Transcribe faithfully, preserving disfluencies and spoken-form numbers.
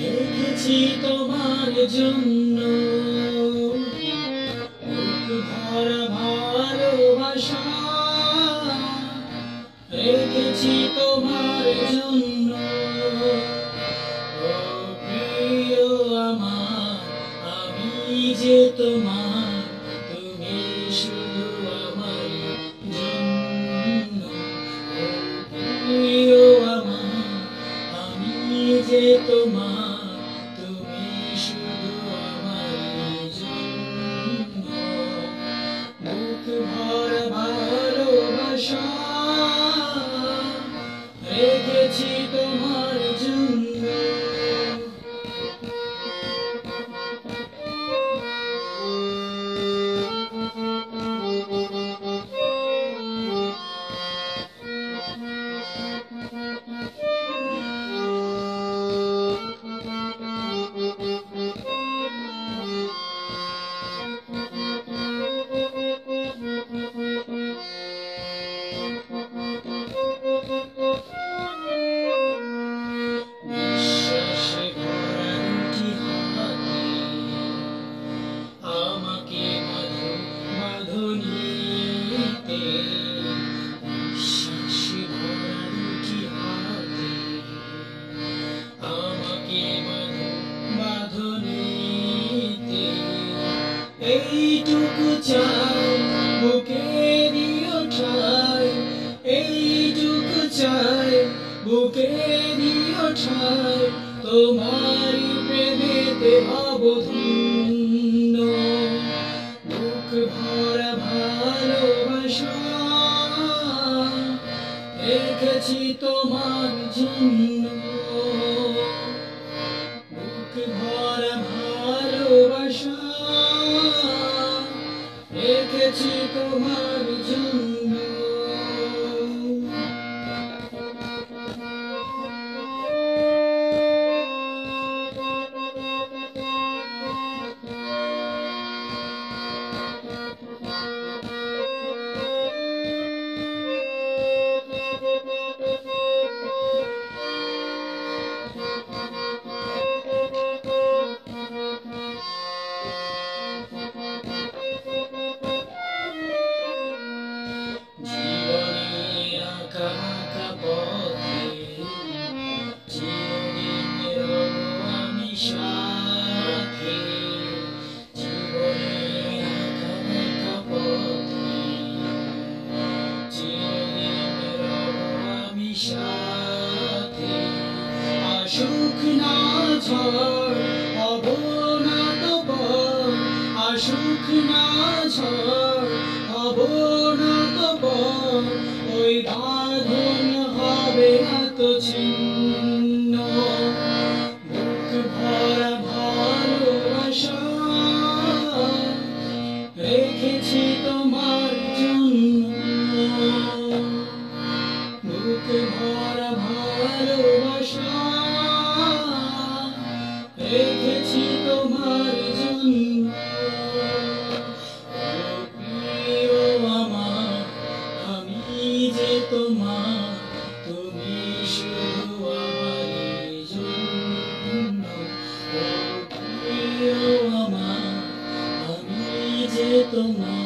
রেখেছি তোমার জন্য বুক ভরা ভালোবাসা, রেখেছি তোমার জন্য। ও প্রিয় আমার, আমি যে তোমার, তুমি শুধু আমার জন্য। ও প্রিয় আমার, আমি যে তোমার, তুমি শুধু আমার জন্য। বুক ভরা ভালোবাসা, রেখেছি তোমার জন্য। এইটুকু চাই বুকে দিও ঠাই, এইটুকু চাই বুকে দিও ঠাই, তোমারই প্রেমেতে হব ধন্য। বুক ভরা ভালোবাসা, রেখেছি তোমার জন্য। বুক ভরা ভালোবাসা, রেখেছি তোমার জন্য। আসুক না ঝড় হব না তো পর, আসুক না ঝড় হব না তো পর, ওই বাঁধন হবে না তো ছিন্ন। বুক ভরা ভালোবাসা, রেখেছি তোমার জন্য। বুক ভরা ভালোবাসা, রেখেছি তোমার জন্য। ও প্রিয় আমার, আমি যে তোমার, তুমি শুধু আমার জন্য। ও প্রিয় আমার, আমি যে তোমার।